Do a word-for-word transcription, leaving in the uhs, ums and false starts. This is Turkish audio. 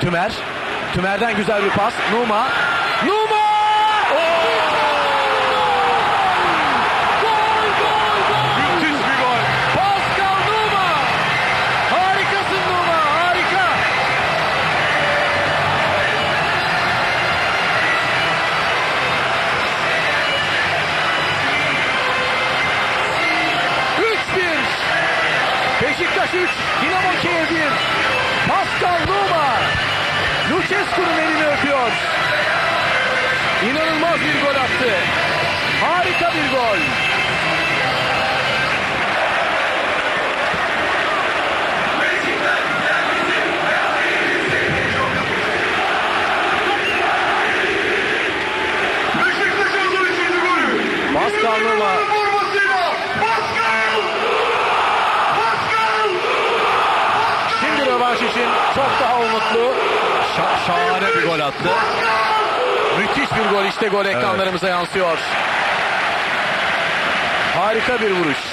Tümer. Tümer'den güzel bir pas. Numa. Numa! Gol, gol, gol! Müthiş bir gol. Pascal Numa! Harikasın Numa, harika! üç bir. Beşiktaş üç, Dinamo Kiev bir. Pascal Numa! Lucescu'nun elini öpüyor. İnanılmaz bir gol attı. Harika bir gol. Beşiktaş'ın son üçüncü golü. Pascal Numa. Formasıyla Pascal! Pascal! Şimdi rövanş için çok daha umutlu. Şa- şahane bir gol attı. Müthiş bir gol, işte gol ekranlarımıza yansıyor. Harika bir vuruş.